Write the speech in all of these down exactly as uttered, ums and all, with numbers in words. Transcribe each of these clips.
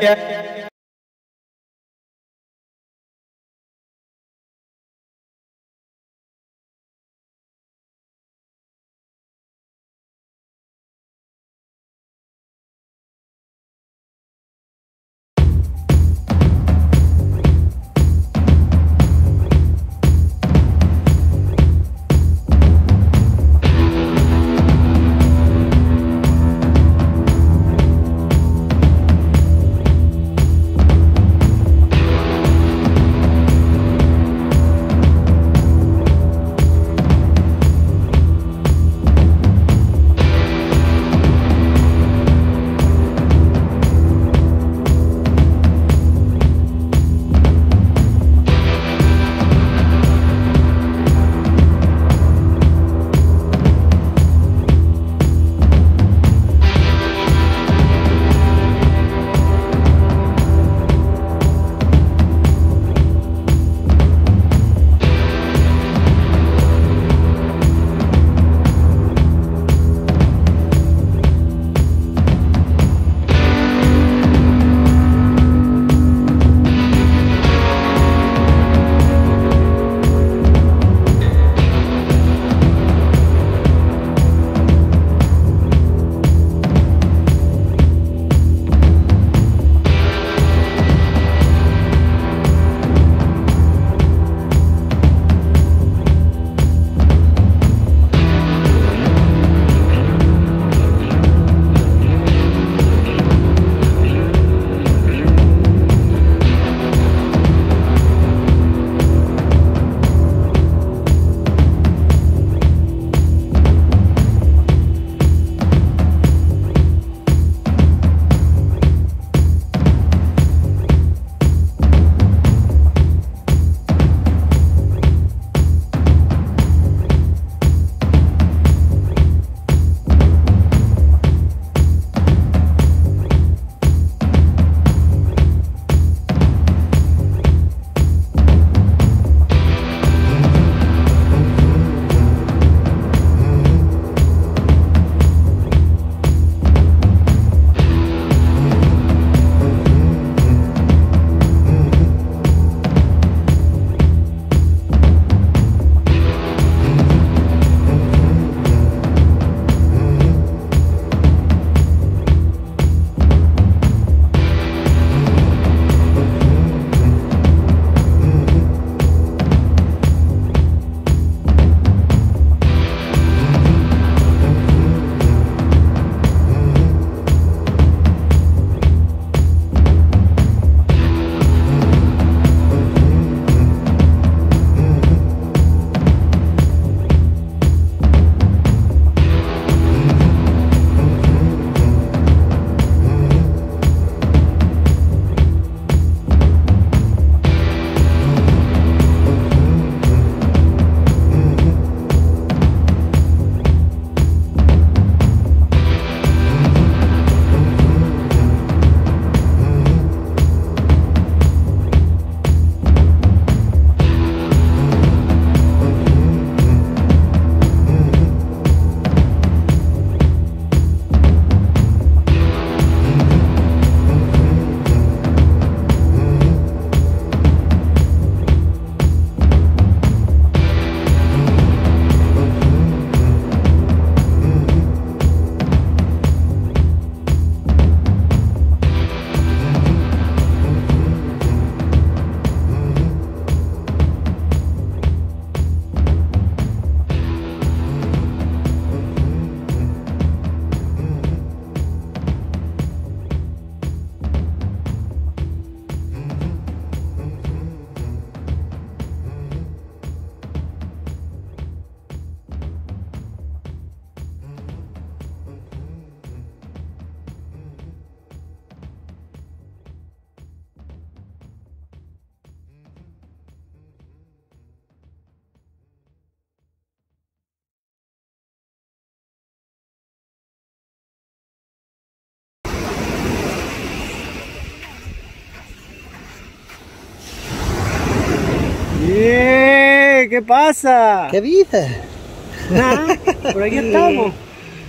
¡Eh! ¿Qué pasa? ¿Qué dices? Nada, por aquí estamos.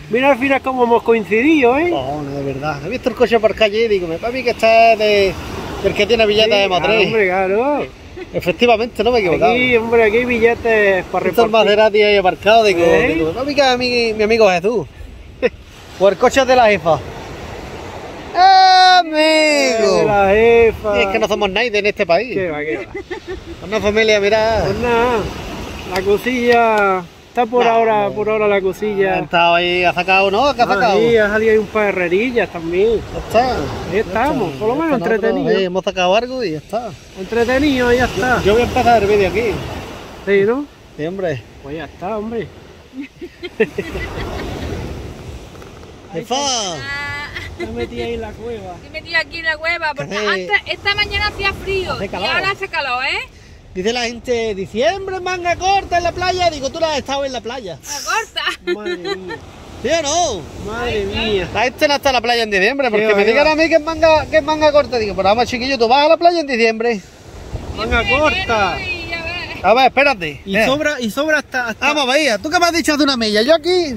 Mira al final cómo hemos coincidido, ¿eh? Oh, no, de verdad. He visto el coche por calle y digo, para mí que este es de, del que tiene billetes Sí, de Madrid. hombre, claro. Efectivamente, no me he equivocado. Aquí, hombre, aquí hay billetes para Estos repartir. Maserati ahí aparcados, digo, ¿Eh? digo, para mí que es mi, mi amigo Jesús. O el coche de la jefa. ¡Amigo! De la jefa. Sí, es que no somos nadie en este país. ¿Qué va, qué va? Una familia, mira. Pues nada, la cosilla... Está por No, ahora, no. por ahora la Ha cosilla. estado ahí, ha sacado, ¿no? ¿Qué ha sacado? Sí, ha salido ahí un par de herrerillas también. Ya está. Ahí estamos, por lo Ya menos está, nosotros, entretenidos. sí, hemos sacado algo y ya está. Entretenido, ya está. Yo voy a empezar el vídeo aquí. Sí, ¿no? Sí, hombre. Pues ya está, hombre. Jefa. Me metí ahí en la cueva. Estoy metida aquí en la cueva porque Hace- antes, esta mañana hacía frío Hace y calor. ahora hace calor, ¿eh? Dice la gente, diciembre, manga corta en la playa. Digo, tú no has estado en la playa. La corta. Madre mía, ¿Sí o no? madre mía. La gente no está en la playa en diciembre, porque Qué me va, digan qué va. a mí que es manga, que es manga corta. Digo, pero vamos chiquillo, tú vas a la playa en diciembre. Manga corta. Y a ver. A ver, espérate. Y Eh, sobra, y sobra hasta... hasta... Vamos, veía, tú que me has dicho hace una milla. Yo aquí...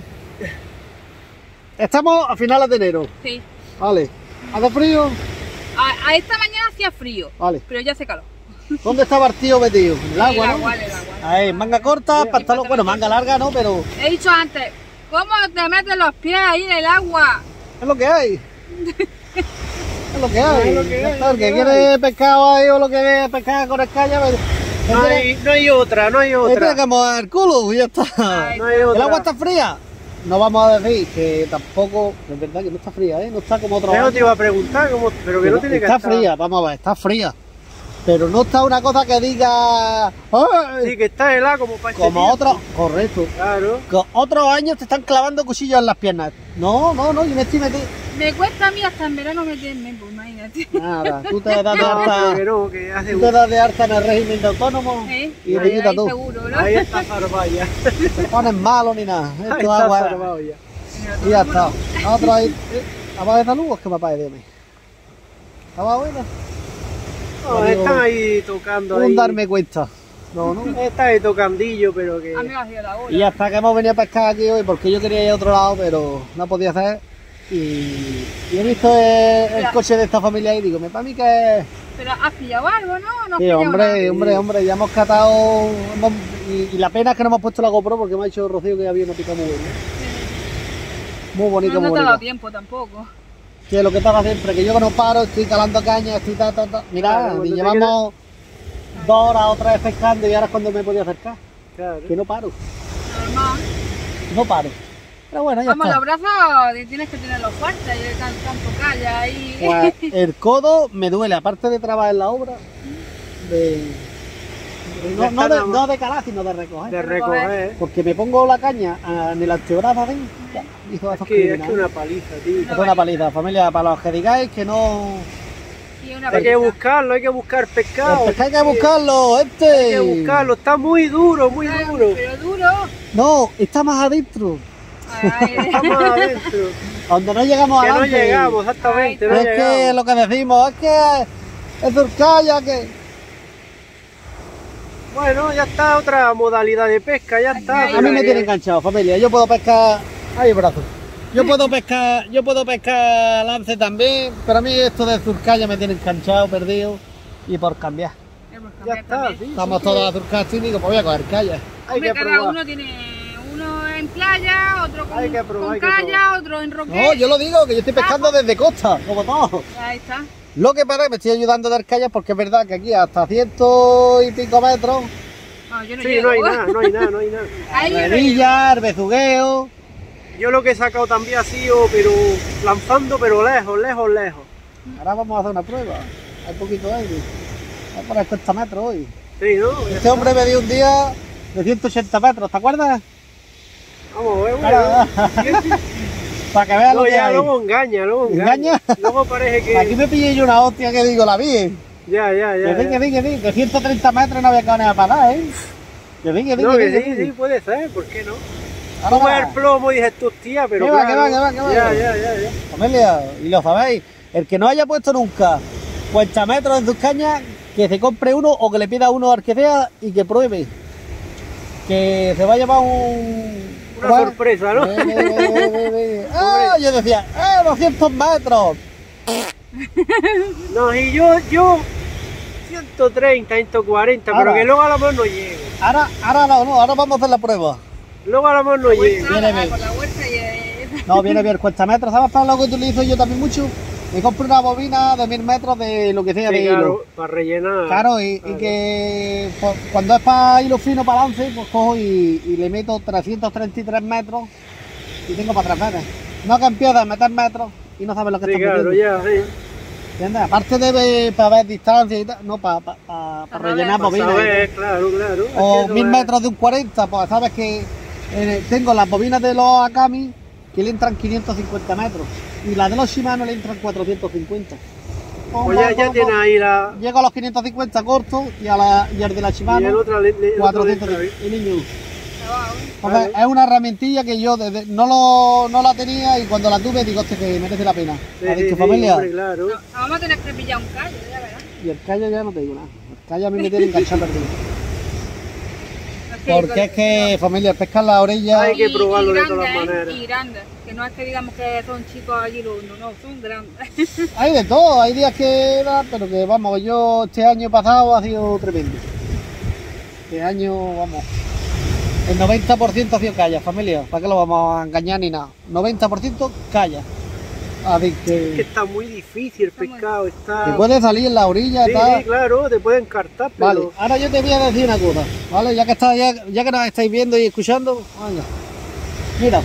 Estamos a finales de enero. Sí. Vale. ¿Hace frío? A, a esta mañana hacía frío, Vale. pero ya hace calor. ¿Dónde estaba el tío metido? En el agua, el ¿no? agua, el agua. Ahí, manga corta, pantalón, bueno, manga larga, ¿no? Pero He dicho antes, ¿cómo te metes los pies ahí en el agua? es lo que hay. Es lo que hay. Es lo que Ya hay, está, es el lo que que quiere pescado ahí o lo que quiere pescar con escaya, pues, No hay, no hay otra, no hay tiene otra. que mover el culo y ya está. Ay, No hay ¿El otra. agua está fría? No vamos a decir que tampoco, es verdad que no está fría, ¿eh? No está como otro Yo año. te iba a preguntar, cómo, pero que no tiene que está estar. fría, vamos a ver, está fría. Pero no está una cosa que diga... ¡ay! Sí, que está helada como para este Como tiempo. otro, correcto. Claro. Que otros años te están clavando cuchillos en las piernas. No, no, no, yo me estoy metiendo. Me cuesta a mí hasta en verano meterme, pues imagínate. Nada, tú te das de No, pero alta, que no, que hace tú te das de alta en el régimen de autónomo ¿Eh? y te Ahí- quita ahí tú. seguro, ¿no? Ahí está Zarbaya. No te pones malo ni nada. Ahí Esto es está agua. Zarbaya. Y ya está. Otro ahí. ¿Abajo de salud o es que papá de mí? ¿Estaba buena? No, están ahí tocando Un ahí. darme cuenta. No, no. Está ahí tocandillo, pero que... A mí me hacía la Y ola. hasta que hemos venido a pescar aquí hoy, porque yo quería ir a otro lado, pero no podía hacer. Y, y he visto el, el coche de esta familia y digo, me para mí que es. Pero has pillado algo, ¿no? No has Sí, pillado hombre, nada. hombre, hombre, ya hemos catado. hemos- y, y la pena es que no hemos puesto la GoPro porque me ha dicho Rocío que había una pica muy buena. Muy bonita, No, muy no te ha dado bonita. tiempo tampoco. Que es lo que pasa siempre, que yo que no paro, estoy calando caña, estoy ta, ta, ta. Mira, Claro, cuando y te llevamos dos horas o tres pescando y ahora es cuando me podía acercar. Claro. Que no paro, Normal. no paro. Pero bueno, ya Vamos, está. los brazos tienes que tenerlos fuertes y tan- tanto calla ahí. Pues el codo me duele, aparte de trabajar en la obra, de, de- no, no de, no de calar, sino de recoger. De recoger. Porque me pongo la caña ah, en el antebrazo así, ya, hijo, Es eso es que, es criminal. que una paliza, tío. Es una paliza, familia, para los que digáis que no... Y una Hay que paliza. buscarlo, hay que buscar pescado. El pescado hay que buscarlo, este. Hay que buscarlo, está muy duro, muy Ay, duro. Pero duro. No, está más adentro. Ay, Estamos adentro. Donde no llegamos Que no adelante. llegamos, exactamente, no Es que llegamos. lo que decimos es que es Zurkaya, que... Bueno, ya está otra modalidad de pesca, ya está. A mí pero me que- tiene enganchado, familia. Yo puedo pescar... Ay, brazo. Yo puedo pescar, yo puedo pescar lance también, pero a mí esto de Zurkaya me tiene enganchado, perdido y por cambiar. hemos Ya cambiado está, también. sí. Estamos todos a Zurkaya y digo, pues voy a coger calla. Hay Hombre, que cada probar. uno tiene uno en playa, otro con, Hay que probar, con hay que calla, otro en roque. No, yo lo digo, que yo estoy pescando desde costa, como todos. Ahí está. Lo que pasa es que me estoy ayudando a dar callas porque es verdad que aquí hasta ciento y pico metros, No, yo no Sí, llego. no hay nada, no hay nada, no hay nada. Ahí yo no llego. redilla, bezugueo. Yo lo que he sacado también ha sido, pero lanzando, pero lejos, lejos, lejos. Ahora vamos a hacer una prueba. Hay poquito aire. Voy a poner cincuenta metros hoy. Sí, ¿no? Este hombre me dio un día de ciento ochenta metros, ¿te acuerdas? Vamos a ver, Ahora, bueno. para que veas lo No, que ya hay. luego engaña, luego engaña. ¿Engaña? Luego parece que... Aquí me pillé yo una hostia que digo, la vi. Ya, ya, ya. Que sí, ya. que sí, que sí. De ciento treinta metros no había que para nada, ¿eh? Que sí, que sí, No, que que sí, sí, que sí, puede ser, ¿por qué no? Ahora Tú ves va. el plomo y dices tú, tía, pero ¿Qué va, claro. qué va, qué va, qué va? Ya, ya, ya, ya. Familia, y lo sabéis, el que no haya puesto nunca cuarenta metros en sus cañas, que se compre uno o que le pida uno al que sea y que pruebe. Que se va a llevar un, Una Bueno, sorpresa, ¿no? ve, ve, ve, ve, ve. Ah, yo decía, ¡eh, doscientos metros! No, y yo, yo, ciento treinta, ciento cuarenta, pero Ahora. que luego a lo mejor no llego. Ahora, ahora no, no, ahora vamos a hacer la prueba. Luego a lo mejor no llego. Viene bien. Con la vuelta y... eh, No, viene bien, cuesta metros. ¿Sabes para lo que utilizo yo también mucho? Me compro una bobina de mil metros de lo que sea, Sí, de claro, hilo. para rellenar. Claro, y, y que pues, cuando es para hilo fino para lance, pues cojo y, y le meto trescientos treinta y tres metros y tengo para tres meses. No que empieza a meter metros y no sabes lo que Sí, estás claro, metiendo. ya, sí. ¿Entiendes? Aparte de para ver distancia y tal, no para pa, pa, pa Para rellenar ver, bobinas. Para saber, claro, claro. Es que O eso mil es- metros de un cuarenta, pues sabes que eh, tengo las bobinas de los Akami que le entran quinientos cincuenta metros y las de los Shimano le entran cuatrocientos cincuenta. Pues ya, ya tienes ahí la... Llego a los quinientos cincuenta cortos y, a la, y al de la Y Shimano el otro, le- le- el otro le cuatrocientos entra cincuenta. Y niño, abajo. entonces, es una herramientilla que yo desde, no, lo, no la tenía y cuando la tuve digo, hostia, que merece la pena. Sí, ¿Ha sí, dicho sí, familia? hombre, claro. No, vamos a tener que pillar un callo, ya verás. Y el callo ya no te digo nada. El callo a mí me tiene enganchado perdido. Es que- Porque es que, familia, pescar la orilla... Hay que Y- probarlo y de todas grandes, ¿eh? maneras. Y grandes, que no es que digamos que son chicos allí, no, no, son grandes. Hay de todo, hay días que da, pero que vamos, yo este año pasado ha sido tremendo. Este año, vamos, el noventa por ciento ha sido calla, familia, ¿para qué lo vamos a engañar ni nada? noventa por ciento calla. Así Es que que, está muy difícil el pescado, que está... puede salir en la orilla y Sí, tal. sí, claro, te pueden encartar, pero... Vale, ahora yo te voy a decir una cosa, ¿vale? Ya que, está, ya, ya que nos estáis viendo y escuchando, venga. Mira,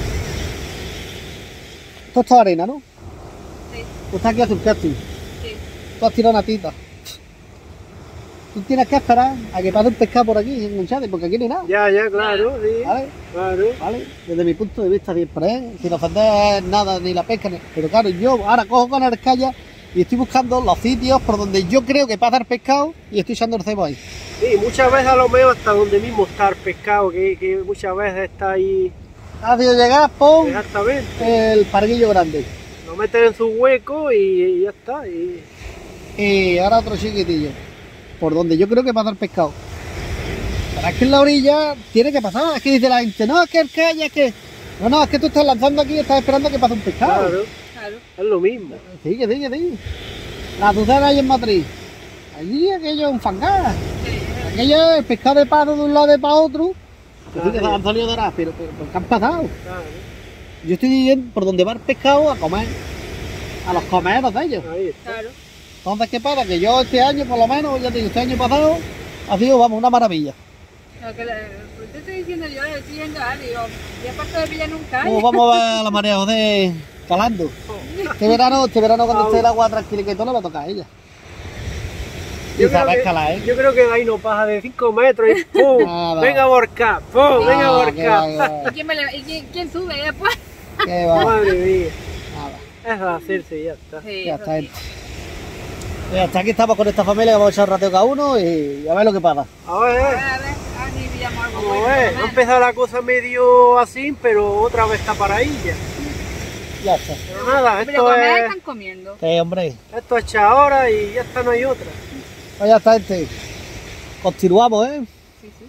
esto es toda arena, ¿no? Sí, Tú estás aquí a hacer casting. sí. Tú has tirado una tita. Tú tienes que esperar a que pase un pescado por aquí, enganchado, porque aquí no hay nada. Ya, ya, claro, sí, ¿Vale? claro. ¿Vale? Desde mi punto de vista siempre, ¿eh? Sin ofender nada, ni la pesca, ni... Pero claro, yo ahora cojo con el calla y estoy buscando los sitios por donde yo creo que pasa el pescado y estoy echando el cebo ahí. Sí, muchas veces a lo mejor hasta donde mismo está el pescado, que, que muchas veces está ahí... Ha sido llegar, pon Exactamente. el parguillo grande. Lo meten en su hueco y, y ya está. Y... Y ahora otro chiquitillo. Por donde yo creo que pasa el pescado. Pero es que en la orilla tiene que pasar. Es que dice la gente, no, es que el calla, es que... No, no, es que tú estás lanzando aquí y estás esperando que pase un pescado. Claro, Claro. es lo mismo. Sí, que sí, que sí. La Azucena ahí en Madrid. Allí aquello es un fangar. Sí, Aquello es el pescado de paso de un lado para otro. Que sí que se Claro. han salido de atrás, pero, pero, pero ¿qué han pasado? Claro, Yo estoy yendo por donde va el pescado a comer. A los comeros de ellos. ahí está. claro. Entonces, ¿qué pasa? Que yo este año, por lo menos, ya te digo, este año pasado, ha sido, vamos, una maravilla. Lo que le, pues te estoy diciendo yo, le estoy yendo a él, digo, y aparte de pillar un callo. Como vamos a ver a la María José calando. Este verano, este verano cuando esté el agua tranquila y todo, le va a tocar a ella. Y Yo creo, sabe que, escalar, ¿eh? yo creo que ahí no pasa de cinco metros y ¡pum! Nada. ¡Venga a borcar! ¡Pum! ¡Venga a Ah, qué va, qué borcar! va, ¿Y quién, me le- y quién, quién sube después? qué va. Madre mía. Nada. Es hacerse y ya está. Sí, Ya eso está. sí. Y hasta aquí estamos con esta familia, que vamos a echar un rateo cada uno y a ver lo que pasa. A ver, A ver, a ver, a ver si pillamos algo como bueno. ves, por lo ha menos. empezado la cosa medio así, pero otra vez está para ahí ya. Ya está. Pero nada, Hombre, esto comer es, están comiendo. Sí, hombre. esto es echar ahora y ya está, no hay otra. Pues ya está, gente. Continuamos, ¿eh? Sí, sí.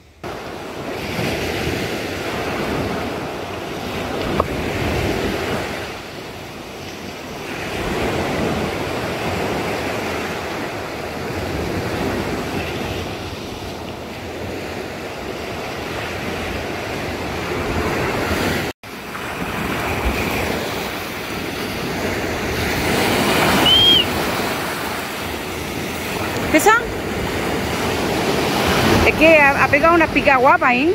¿Esa? Es que ha, ha pegado una pica guapa ahí.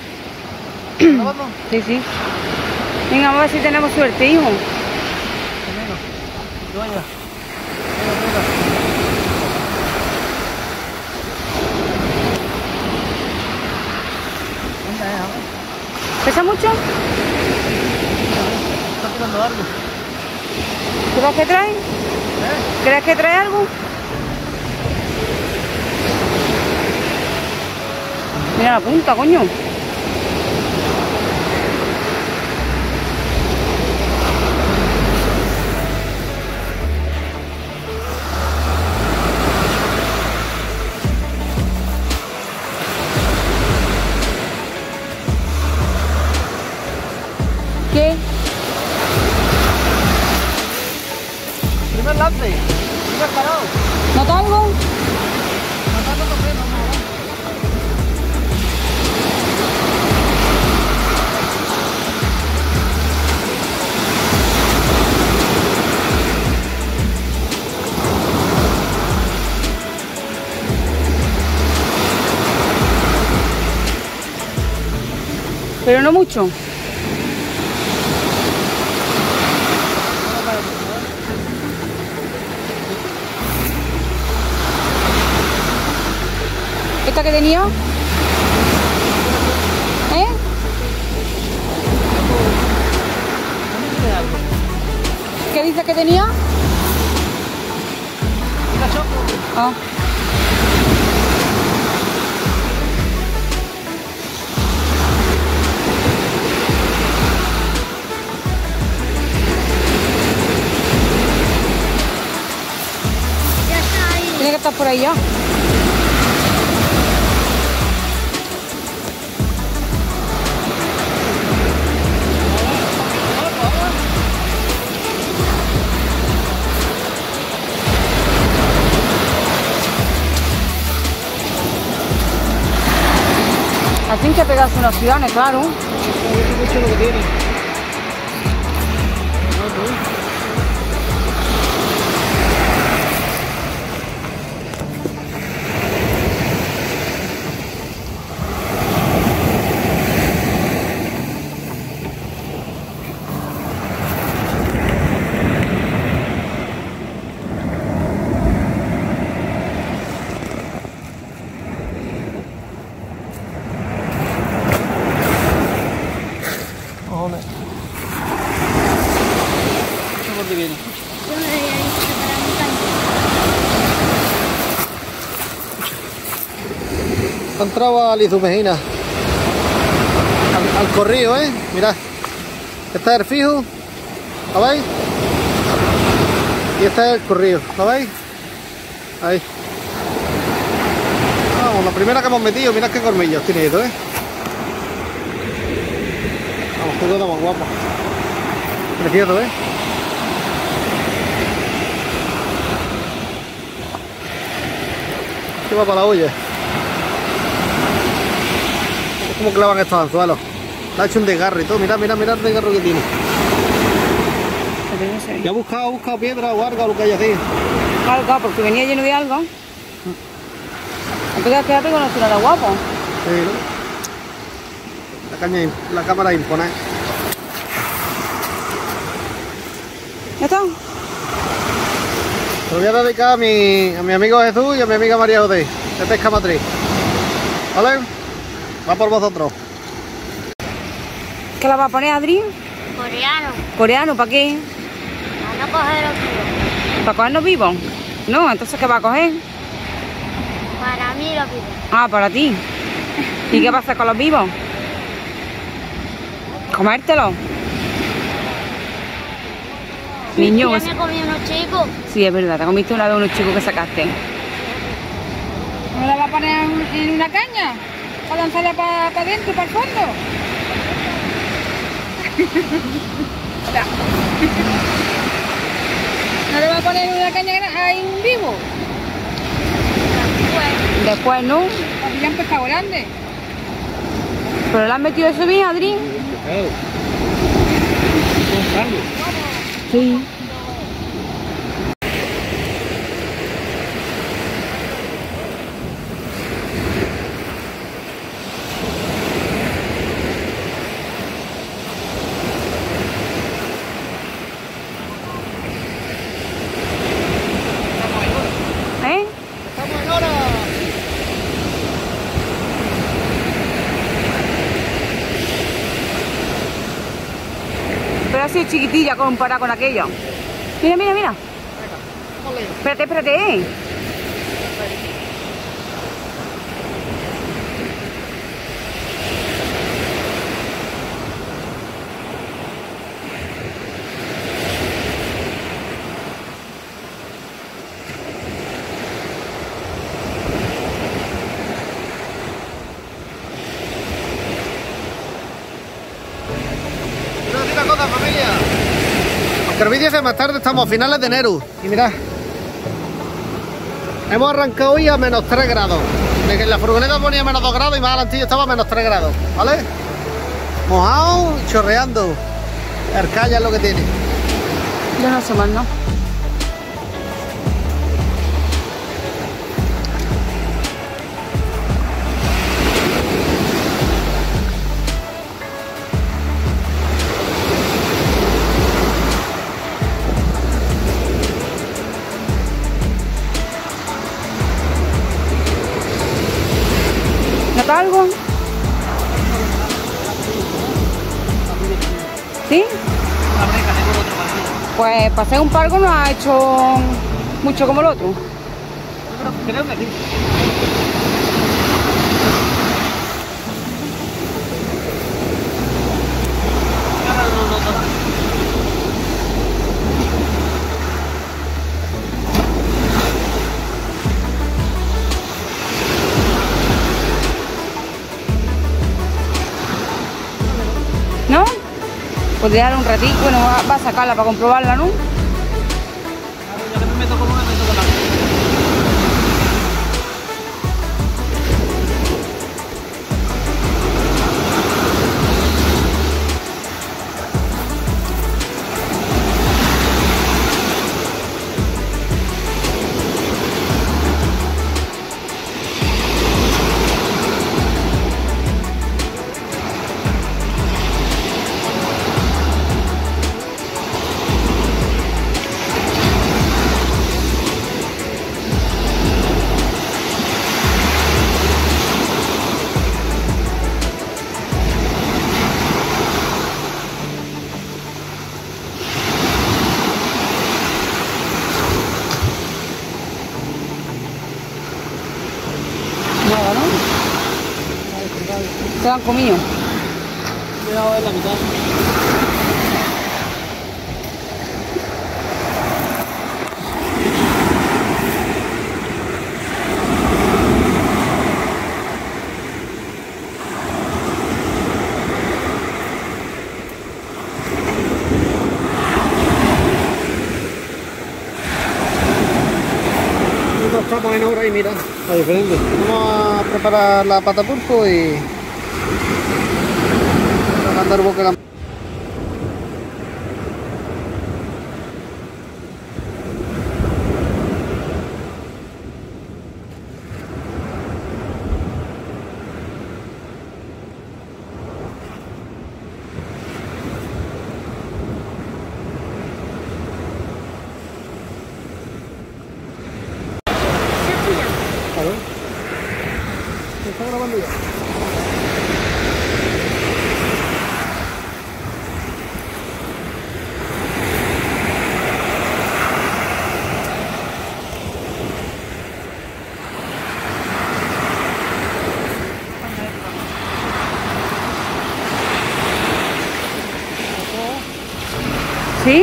Sí, sí. Venga, vamos a ver si tenemos suerte, hijo. ¿Pesa mucho? Está tirando algo. ¿Crees que trae? ¿Crees que trae algo? Mira la punta, coño. Pero no mucho. ¿Esta que tenía? ¿Eh? ¿Qué dice que tenía? Ah. Ya está ahí. Tiene que estar por ahí ya. Así que pegarse unas ciudades, claro. Mucho lo que tiene. Cojones. Mucho por divino. Yo me había dicho para mi caña. Ha entrado a Lizumejina. Al, al corrillo, ¿eh? Mirad. Este es el fijo. ¿Lo veis? Y este es el corrillo. ¿Lo veis? Ahí. Vamos, la primera que hemos metido. Mirad qué colmillos tiene esto, ¿eh? Vamos, qué cosa más guapa. Precioso, ¿eh? ¿Qué va para la olla? Es como clavan estos anzuelos. Le ha hecho un desgarro y todo. Mirad, mirad, mirad el desgarro que tiene. Ya ha buscado, ha buscado piedra o algo, lo que haya así. Algo, porque venía lleno de algo. Entonces quédate con la ciudad de guapo. Sí, ¿no? La caña, la cámara impone. ¿Ya está? Lo voy a dedicar a mi, a mi amigo Jesús y a mi amiga María José, de Pesca Matriz. ¿Vale? Va por vosotros. ¿Qué la va a poner, Adri? Coreano. ¿Coreano? ¿Para qué? Para no coger los tíos. ¿Para cogernos vivos? No, entonces ¿qué va a coger? Para mí los vivos. Ah, para ti. ¿Y qué va a hacer con los vivos? ¿Comértelos? Niño, Ya pues- me comí unos chicos. sí, es verdad, te comiste una vez unos chicos que sacaste. ¿No la va a poner en en una caña? ¿Para lanzarla para adentro, para el fondo? Hola. ¿No le va a poner en una caña gra- ahí en vivo? Después, ¿no? Para pillar un pescado grande. ¿Pero le has metido eso bien, Adri? Sí. ¿Eh? ¡Estamos en hora! Pero ha sido chiquitilla comparada con aquello. Mira, mira, mira. Espérate, espérate. Quiero decir una cosa, familia. Aunque el vídeo sea más tarde, estamos a finales de enero. Y mirad, hemos arrancado hoy a menos tres grados. De que en la furgoneta ponía menos dos grados y más adelantillo estaba a menos tres grados. ¿Vale? Mojado y chorreando. El calla es lo que tiene. Ya no sé más, ¿no? algo? ¿Sí? Pues para hacer un palco no ha hecho mucho como el otro. Creo que sí. ¿No? Pues dejar un ratito, bueno, va, va a sacarla para comprobarla, ¿no? Claro, ya que me meto como una, me meto con la... Nada, ¿no? Se lo han comido. Cuidado en la mitad. Estamos en obra y mira, a diferente. Vamos a preparar la pata pulpo y a mandar boca la... A ver. ¿Se está grabando ya? ¿Sí?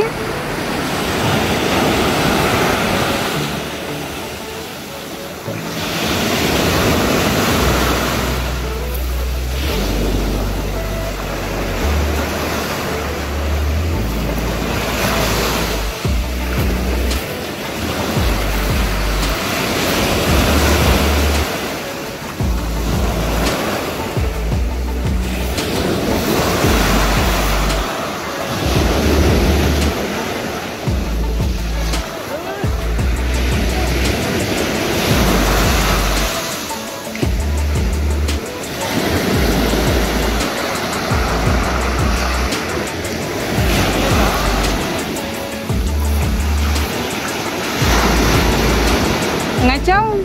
¿Enganchado?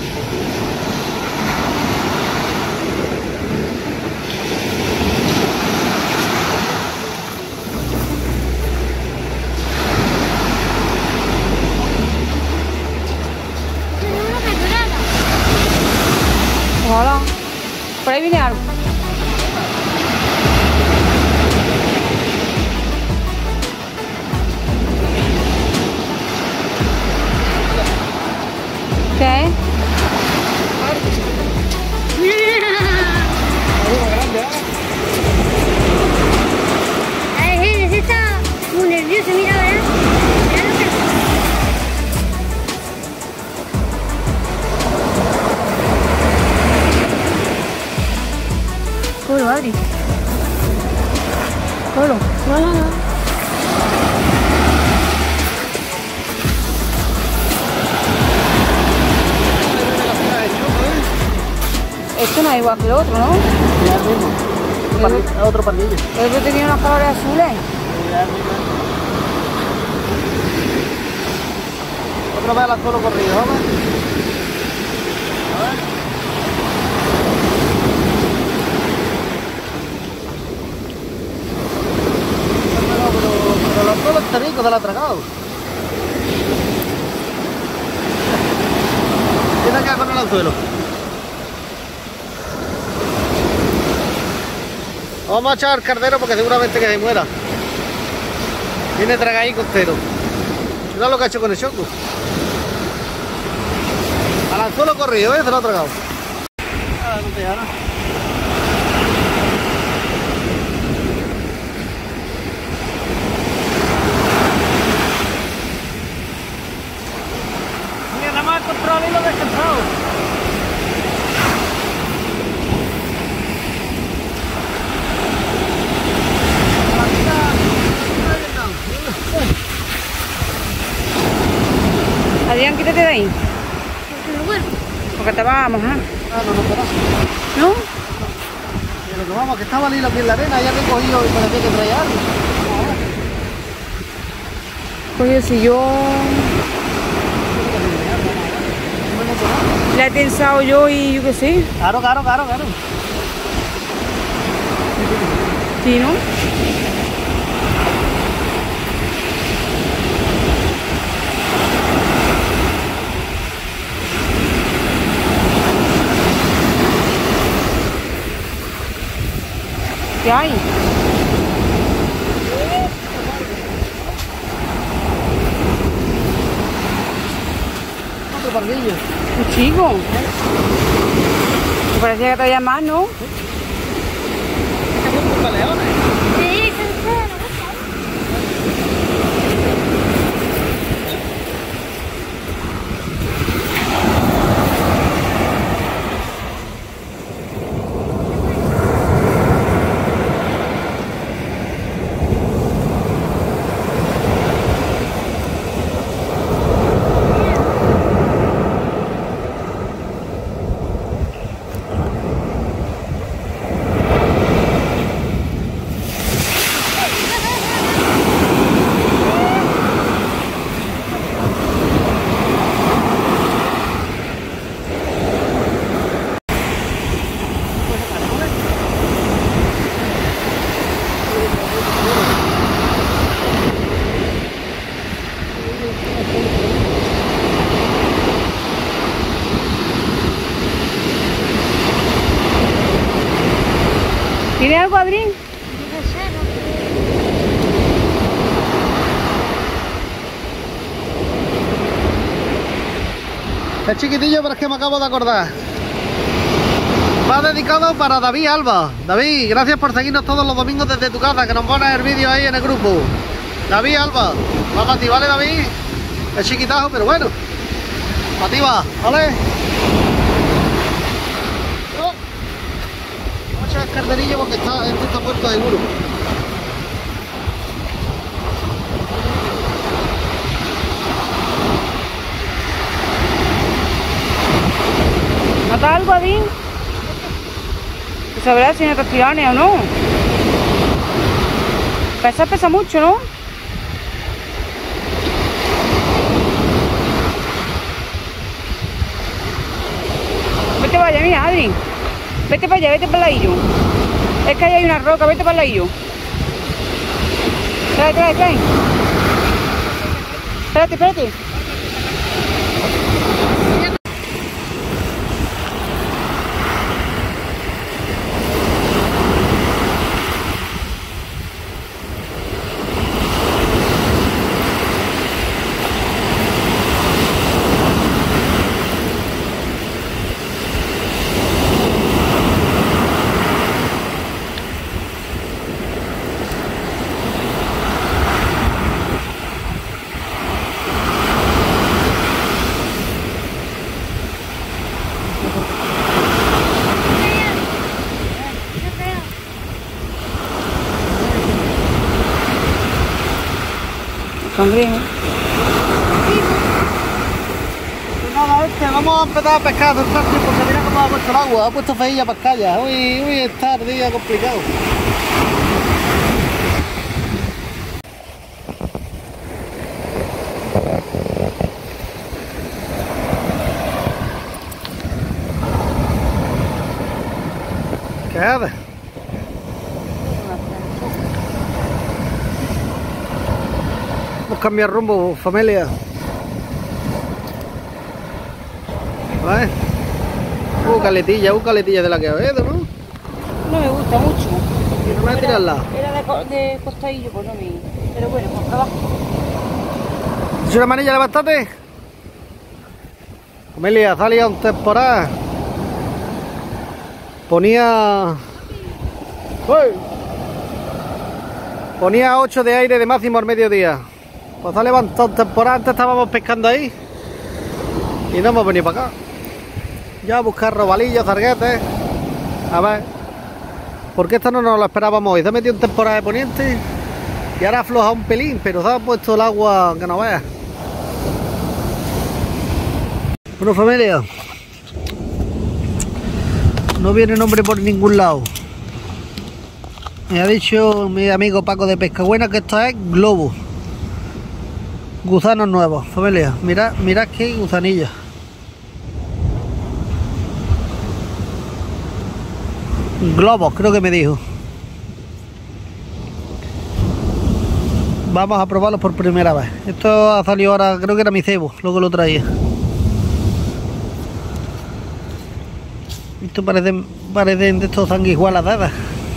Una capturada. Ojalá. Por ahí viene algo. ¿Qué? Ay, gente, está muy nervioso, mira, ¿verdad? Mira lo que... Solo, Adri. Solo. No, no, no. Esto no es igual que el otro, ¿no? Ya es mismo. Parri- Otro parrilla. El otro tenía unas colores azules. Ya es mismo. Otra vez la solo corrido, ¿vale? A ver. venga con el anzuelo. Vamos a echar al cardero porque seguramente que se muera. Viene tragadí costero. Mira lo que ha hecho con el choco. Al anzuelo corrido, ¿eh? Se lo ha tragado. Ah, no te gana. Mira, nada más control y lo descansado. Adrián, quítate de ahí. Pero bueno, Porque te vas a mojar. Ah, no, no, espera. ¿No? Pero que vamos, que estaba Lilo aquí en la arena, ya que he cogido y parecía que traía algo. Coño, si yo la he tensado yo y yo qué sé. Claro, claro, claro, claro. Sí, ¿no? ¿Qué hay? Otro pardillo. Un chico. Me parecía que traía más, ¿no? Estos son peleones. sí, se me la ¿Tiene algo, Adrián? Es chiquitillo, pero es que me acabo de acordar. Va dedicado para David Alba. David, gracias por seguirnos todos los domingos desde tu casa, que nos pones el vídeo ahí en el grupo. David Alba, va para ti, ¿vale, David? Es chiquitajo, pero bueno. Para ti va, ¿vale? Oh. Vamos a echar el carderillo porque está, esto está puesto seguro. ¿Nota algo, Adrián? Se sabrá si no te tiranes o no. Pesa, pesa mucho, ¿no? Vete para allá, mira, Adri. Vete para allá, vete para el ladillo. Es que ahí hay una roca, vete para el ladillo. Trae, trae, trae. Espérate, espérate. Cangrejo. Pues nada, este, vamos a empezar a pescar del taxi porque mira cómo ha puesto el agua, ha puesto feilla para pescar ya. Uy, uy, está el día complicado. ¿Qué haces? Vamos a cambiar rumbo, familia. ¿Vale? Uh, caletilla, uh, caletilla de la que oído, ¿no? No me gusta mucho. No me voy a tirar al lado. Era de, co- de costadillo, pues no me... Pero bueno, pues abajo. ¿Es una manilla, levántate? Amelia, salía un temporal. Ponía... ¡Uy! Ponía ocho de aire de máximo al mediodía. Pues ha levantado un temporal, antes estábamos pescando ahí. Y no hemos venido para acá. Ya a buscar robalillos, zarguetes. A ver. Porque esto no nos lo esperábamos hoy. Se ha metido un temporal de poniente. Y ahora afloja un pelín, pero se ha puesto el agua que no veas. Bueno, familia. No viene nombre por ningún lado. Me ha dicho mi amigo Paco de Pescabuena que esto es globo. Gusanos nuevos, familia. Mirad, mirad qué gusanillos. Globos, creo que me dijo. Vamos a probarlos por primera vez. Esto ha salido ahora, creo que era mi cebo, luego lo traía. Esto parecen, parecen de estos sanguijuelas dadas.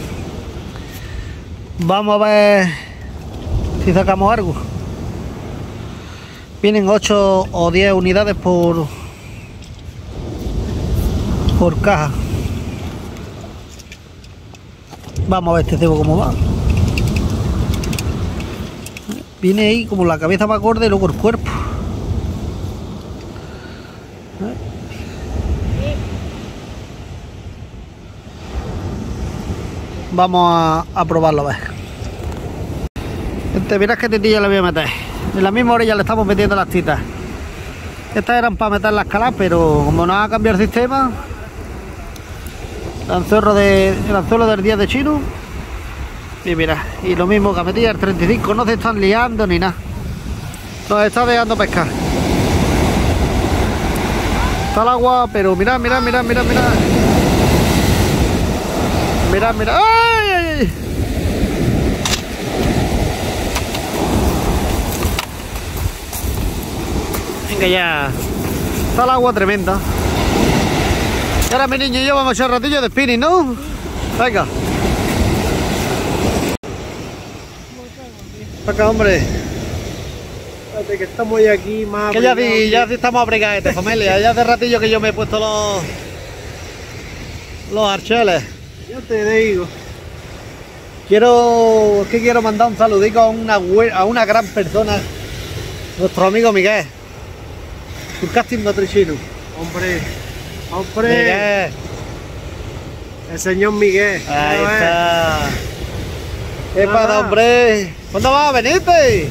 Vamos a ver si sacamos algo. Vienen ocho o diez unidades por por caja. Vamos a ver este cebo cómo va. Viene ahí como la cabeza más gorda y luego el cuerpo. Vamos a, a probarlo a ver. Gente, mirad qué tetilla le voy a meter. En la misma orilla le estamos metiendo las titas. Estas eran para meter las calas, pero como no ha cambiado el sistema, el anzuelo, de, el anzuelo del día de chino. Y mira, y lo mismo que metía el treinta y cinco, no se están liando ni nada. Nos está dejando pescar. Está el agua, pero mirad, mirad, mirad, mirad, mirad. Mirad, mirad. ¡Ay, ay, ay! Venga ya. Está el agua tremenda. Y ahora mi niño y yo vamos a echar ratillo de spinning, ¿no? Venga. Acá, hombre. Espérate, que estamos ya aquí más... Que ya abrigados sí, que- ya sí estamos abrigados, familia. Ya hace ratillo que yo me he puesto los... Los archeles. Ya te digo. Quiero... Es que quiero mandar un saludico a una, hue- a una gran persona. Nuestro amigo Miguel. Un casting matricino. Hombre. Hombre. Miguel. El señor Miguel. Ahí A ver. está. ¿Qué Ah. pasa, hombre? ¿Cuándo vas a venirte?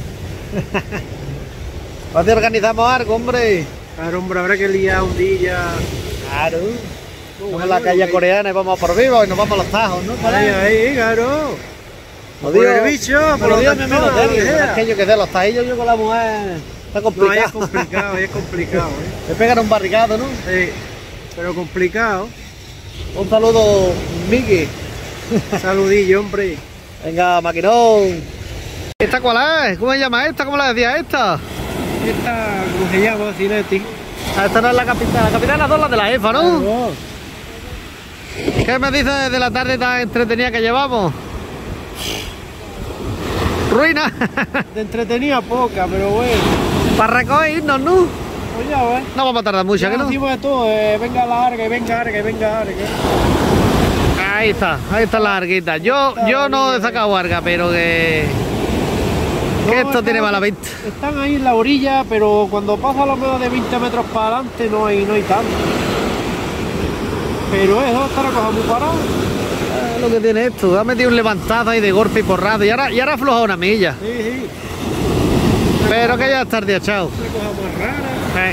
A ver si organizamos algo, hombre. Claro, hombre, habrá que liar un día. Claro. Vamos bueno, a la calle ok. coreana y vamos por vivo y nos vamos a los tajos, ¿no? Ahí, ahí, claro. Lo Por digo- el bicho, me por lo los digo mi amigo tachones, Terry, lo que pero sea. es que yo que sé, los tajillos yo con la mujer está No, ahí complicado. es complicado, ahí es complicado, ¿eh? Me pegan un barricado, ¿no? Sí, pero complicado. Un saludo, Miki. Saludillo, hombre. Venga, maquinón. ¿Esta cuál es? ¿Cómo se llama esta? ¿Cómo la decía esta? Esta, ¿cómo se llama? Cinetti. Ah, esta no es la capital, la capital es la dos, la de la EFA, ¿no? Claro. ¿Qué me dices de la tarde tan entretenida que llevamos? Ruina. De entretenida poca, pero bueno. Para recogernos, ¿no? Pues ya ves. No vamos a tardar mucho, Ya ¿que no? decimos de todo, eh, venga larga, y venga larga, y venga larga. Ahí está, ahí está la larguita. Yo, yo no he sacado larga, pero que... que No, esto tiene están- mala pinta. Están ahí en la orilla, pero cuando pasa a lo menos de veinte metros para adelante no hay, no hay tanto. Pero eso está recogido muy parado. Ah, lo que tiene esto, ha metido un levantazo ahí de golpe y porrado y ahora, y ahora ha aflojado una milla. Sí, sí. Pero que ya está día, chao. Una cosa más rara. Eh.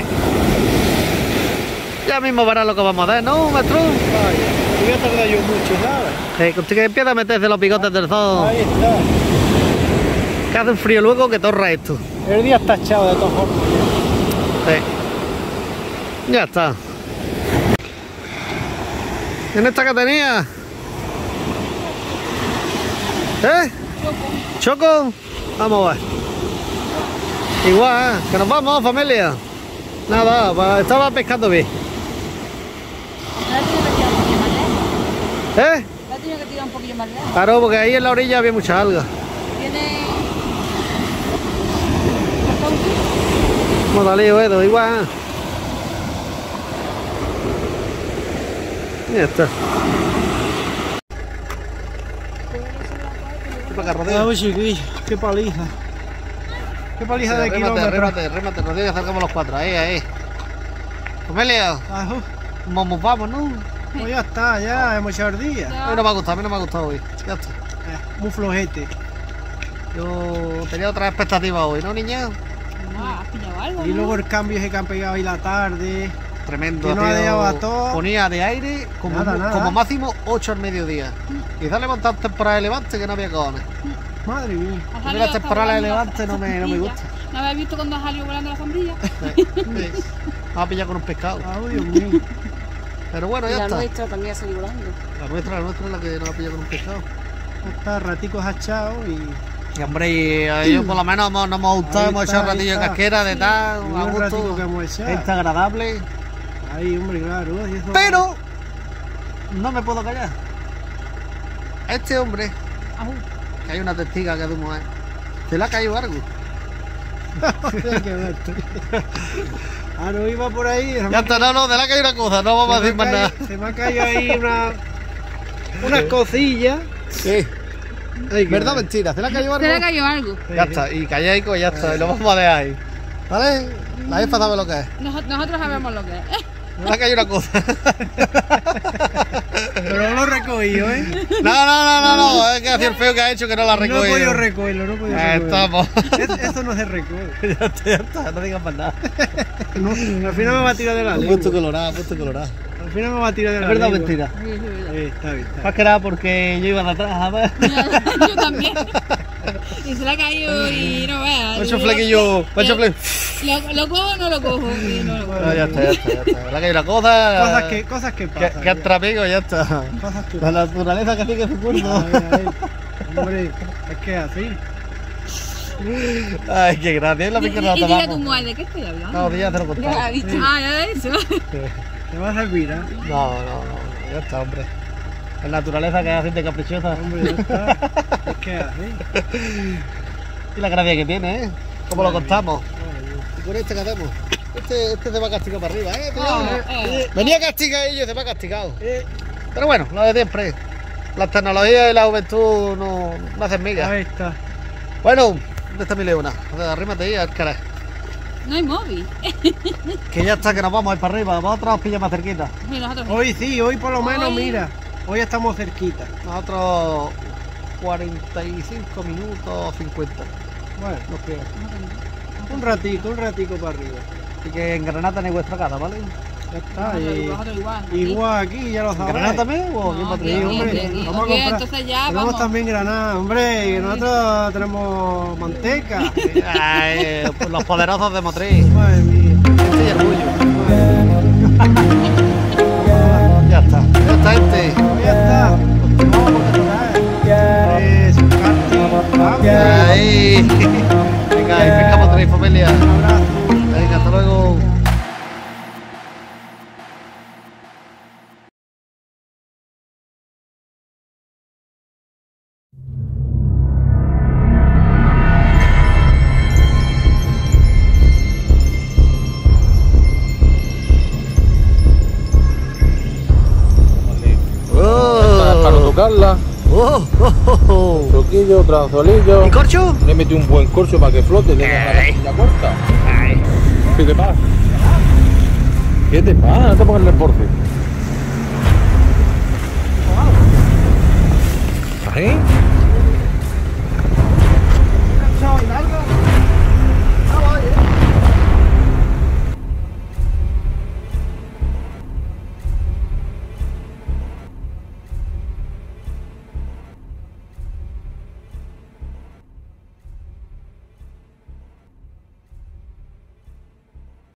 Ya mismo verás lo que vamos a hacer, ¿no, maestro? Vaya, no voy a tardar yo mucho, ¿sabes? Eh, que usted que empieza a meterse los bigotes del zoo. Ahí está. Que hace un frío luego que torra esto. El día está echado de todas formas. Sí. Ya está. ¿En esta que tenía? ¿Eh? ¿Choco? Vamos a ver. Igual, ¿eh? Que nos vamos, familia. Nada, va- estaba pescando bien. ¿Eh? La he tenido que tirar un poquillo más lejos. Claro, porque ahí en la orilla había mucha alga. Tiene... Como talío Edo, igual. Ya está. Ay, chiquillo, qué paliza. Qué paliza de Rímate, kilómetros. rímate, rímate, nos tiene que acercamos los cuatro, ahí, ahí. Comelio, Ajú. vamos, vamos, ¿no? Pues ya está, ya hemos echado el día. Ya. A mí no me ha gustado, a mí no me ha gustado hoy. Ya está. Eh, muy flojete. Yo tenía otras expectativas hoy, ¿no, niña? Ah, ¿has pillado algo? Y no? luego el cambio ese que han pegado ahí la tarde. Tremendo. Que no tío. ha dejado a todo. Ponía de aire como, Nada, mu- nada. como máximo ocho al mediodía. Quizás levantar temporada de levante que no había cojones. Madre mía. Ha A mí salido las hasta temporadas de volando la levante no me, no me sombrilla. gustan. ¿No habéis visto cuando ha salido volando la sombrilla? Sí. Sí. Vamos a pillar con un pescado. Ay, Dios mío. Pero bueno, Y ya la está. nuestra también ha salido volando. La nuestra, la nuestra es la que nos ha pillado con un pescado. Está raticos hachados y. Y hombre, y a ellos por lo menos hemos- nos hemos gustado, Ahí hemos está, echado un ahí ratillo de está. casquera, de tal, Y a un ratico gusto. que hemos echado. Gente agradable. Ahí, hombre, claro. y eso- Pero no me puedo callar. Este hombre, Ajú. que hay una testiga que es de mujer, se le ha caído algo. Hay que verte. Ah, no iba por ahí. se me Ya ha está, no, no, se le ha caído una cosa, no vamos a Se me decir más ha nada. caído- Se me ha caído ahí una. Unas cosillas. Sí. Ay, qué ¿Verdad o mal. mentira? ¿Se le ha caído ¿Te le ha algo? caído algo? Ya está, y calláis y ya está, y lo vamos a dejar ahí. ¿Vale? La jefa sabe lo que es. Nos- nosotros sabemos lo que es. Se le ha caído una cosa. Pero no lo he recogido, ¿eh? No, no, no, no, no, es que hacía el feo que ha hecho que no la ha No he recogido. podido recogerlo, no he podido Ahí recogerlo. estamos. Es- Eso no se recoge. Ya está, ya está, no digas más nada. No, al final me va a tirar de la He puesto lengua. colorado, he puesto colorado. Al final me va a tirar de la ¿Es verdad o lengua. mentira? Sí, sí, verdad. Eh, está bien, está Más que nada porque yo iba de atrás, a ver. Yo también. Y se le ha caído y no veas. Ocho Yo- flequillos, ocho yo- flequillos. ¿Lo, ¿Lo cojo o no lo cojo? Y no lo cojo. No, ya está, ya está, ya está. Le ha caído una cosa. Cosas que, cosas que Que, pasan. que atrapigo, ya está. Cosas que La pasan. naturaleza que sigue su curso. Ay, ay, Hombre, es que es así. Ay, qué gracia, es la Y, pica y, que nos y dile a tu tomamos. mujer, ¿de qué estoy hablando? No, ya te lo Ya ha contaba. dicho. Ah, ya eso. Te va a servir, ¿eh? No, no, no, ya está, hombre. La naturaleza que es así de caprichosa. Hombre, ya está. Es que es así. Y la gracia que tiene, ¿eh? ¿Cómo lo Madre contamos? Ay, Dios. ¿Y con este qué hacemos? Este, este se va castigado para arriba, ¿eh? Oh, Tío? eh. Venía castigado y se va castigado. Eh, Pero bueno, lo de siempre. Las tecnologías y la juventud no, no hacen migas. ahí está. Bueno, ¿dónde está mi leona? O sea, arrímate ahí, al cara. No hay móvil. Que ya está, que nos vamos a ir para arriba. Vosotros os pilla más cerquita. Sí, nosotros. Hoy sí, hoy por lo menos, Hoy- mira. Hoy estamos cerquita. Nosotros cuarenta y cinco minutos cincuenta. Bueno, Nos queda. un ratito, un ratito para arriba. Así que en Granada tenéis vuestra casa, ¿vale? Ya está. Nosotros, y- nosotros igual. aquí. Igual aquí, ya lo ¿En sabéis. Granada también o aquí en No, Madrid? aquí, hombre, aquí, aquí. vamos a Ok, comprar. entonces ya Tenemos vamos. también Granada, hombre, que nosotros tenemos manteca. Ay, pues los poderosos de Motriz. Madre mía. Este y orgullo. Ya está, ya está este. Pues ya está. Continuamos porque total. Eso, Carti. Vamos. Ahí. Venga, ahí pesca Motriz, familia. Un abrazo. Venga, hasta luego. Para tocarla, Oh, oh, oh, oh. troquillo, tranzolillo. ¿Y corcho? Le metí un buen corcho para que flote, tenga la la corta. ¿Qué te pasa? ¿Qué te pasa? No te pongas el porce. ¿Ahí? Chao, largo.